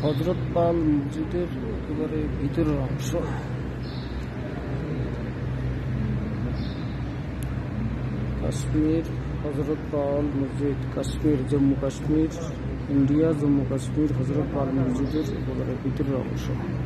হযরত পাল মসজিদের একেবারে ভিতরের অংশ। কাশ্মীর হযরত পাল মসজিদ, কাশ্মীর, জম্মু কাশ্মীর, ইন্ডিয়া, জম্মু কাশ্মীর। হযরত পাল মসজিদের একেবারে ভিতরের অংশ।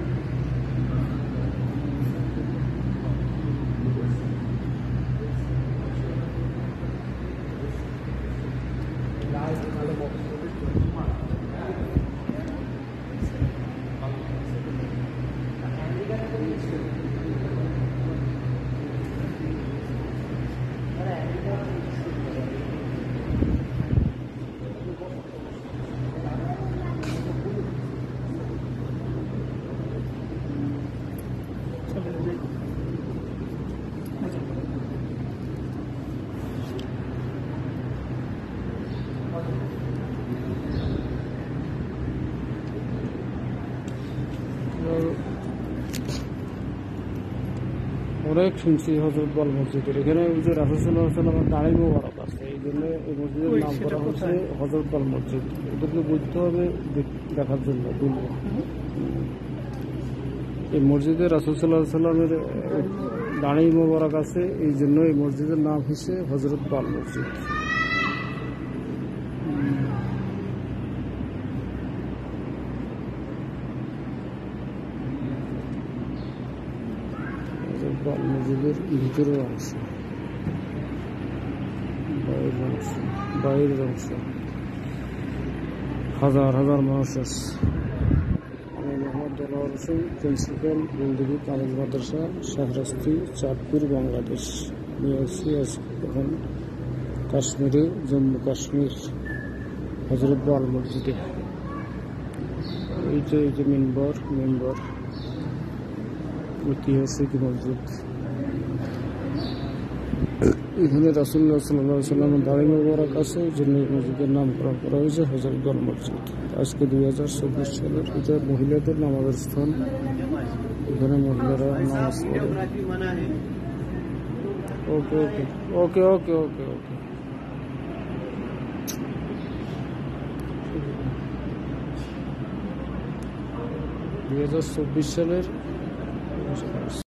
অনেক শুনছি হযরত পাল মসজিদের, এখানে যে রাসূল সাল্লাল্লাহু আলাইহি ওয়াসাল্লামের দাড়ি মোবারক আছে, এই জন্য এই মসজিদের নাম করা হচ্ছে হযরত পাল মসজিদ। এদেরকে বুঝতে হবে দেখার জন্য বলবো। এই মসজিদে রাসূল সাল্লাল্লাহু আলাইহি ওয়াসাল্লামের দাড়ি মোবারক আছে, এই জন্য এই মসজিদের নাম হচ্ছে হযরত পাল মসজিদ। পাল মসজিদের ভিতরের অংশ, বাইরের অংশ। হাজার হাজার মানুষ আছে। আমি মোহাম্মদ দেলোয়ার হোসেন, প্রিন্সিপাল, বন্দীপুর কামিল মাদ্রাসা, শাহরাস্তি, চাঁদপুর, বাংলাদেশ। নিয়ে আসছি এখন কাশ্মীরে, জম্মু কাশ্মীর, হযরত পাল মসজিদে। এই যে মেম্বার ঐতিহাসিক মসজিদ। এখানে রাসূলুল্লাহ সাল্লাল্লাহু আলাইহি ওয়াসাল্লামের দাড়ি মোবারক আছে, এই জন্য এই মসজিদের নামকরণ করা হয়েছে হযরত পাল মসজিদ। আজকে 2024 সালের এটা মহিলাদের নামাজের স্থান। এখানে মহিলারা নামাজ পড়ে। ওকে ওকে ওকে ওকে ওকে ওকে 2024 সালের